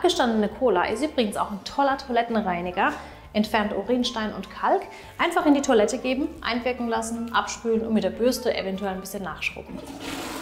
Abgestandene Cola ist übrigens auch ein toller Toilettenreiniger, entfernt Urinstein und Kalk. Einfach in die Toilette geben, einwirken lassen, abspülen und mit der Bürste eventuell ein bisschen nachschrubben.